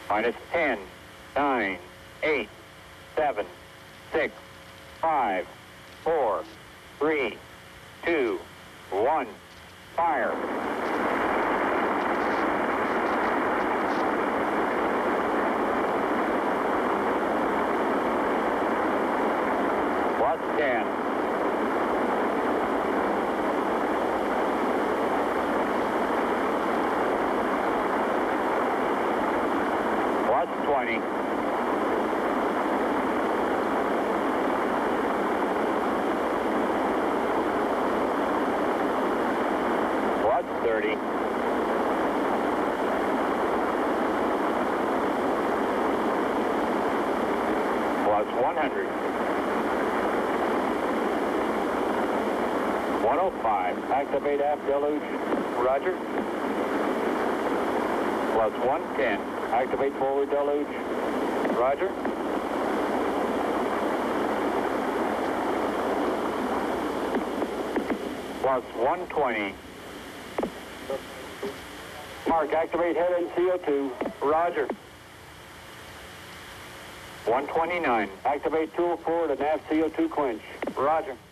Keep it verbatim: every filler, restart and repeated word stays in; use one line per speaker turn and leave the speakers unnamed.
Minus ten, nine, eight, seven, six, five, four, three, two, one, fire. Plus ten. Plus twenty. Plus thirty. Plus one hundred. one oh five. Activate aft deluge. Roger. Plus one ten. Activate forward deluge. Roger. Plus one twenty. Mark, activate head and C O two. Roger. one twenty-nine. Activate tool forward and aft C O two quench. Roger.